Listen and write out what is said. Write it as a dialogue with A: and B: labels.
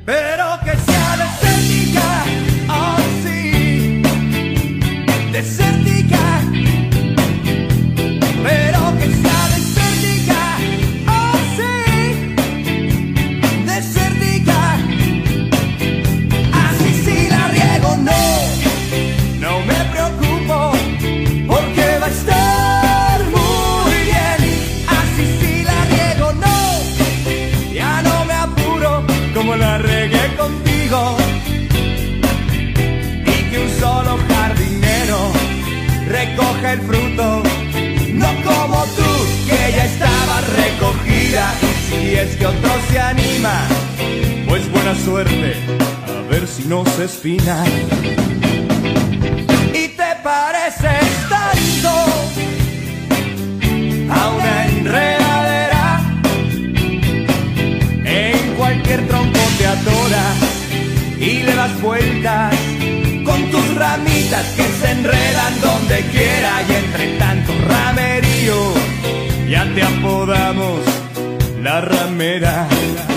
A: pero que sea desértica, oh sí, desértica, pero que sea desértica, oh sí, desértica. Así si la riego no me preocupo, porque va a estar muy bien. Así si la riego ya no me apuro, como la regué contigo, y que un solo jardinero recoge el fruto, no como tú, que ya estaba recogida. Y si es que otro se anima, pues buena suerte, a ver si no se espina. Y te pareces tanto a una enredadera, en cualquier tronco te atoras y le das vueltas con tus ramitas que se enredan donde quiera. Y entre tanto ramerío ya te apodamos la ramera.